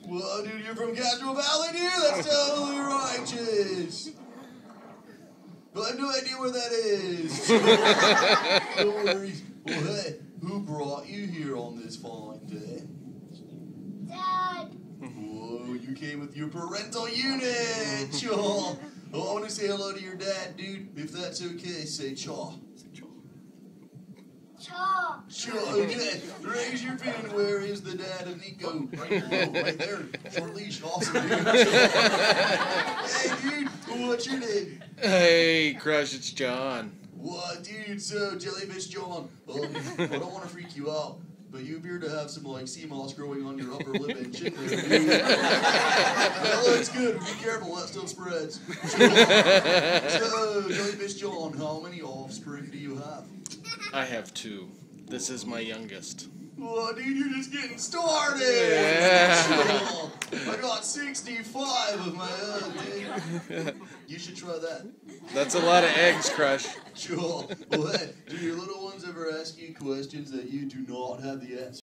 Whoa, dude, you're from Castro Valley, dude? That's totally righteous. But I have no idea where that is. No worries. Well, hey, who brought you here on this fine day? Dad. Whoa, you came with your parental unit. Chaw. Oh, I want to say hello to your dad, dude. If that's okay, say chaw. Chaw. Chaw, okay. Raise your pin. Where is the dad of Nico? Right there. Short leash. Awesome, dude. Hey, dude, what's your name? Hey, Crush, it's John. What, dude? So, Jellyfish John. I don't want to freak you out, but you appear to have some, like, sea moss growing on your upper lip and chin there, dude. That looks good. Be careful, that stuff spreads. So, Jellyfish John, how many offspring do you have? I have 2. This is my youngest. Whoa, dude, you're just getting started! Yeah. I got 65 of my own, dude. You should try that. That's a lot of eggs, Crush. Sure. Well, hey, do your little ones ever ask you questions that you do not have the answer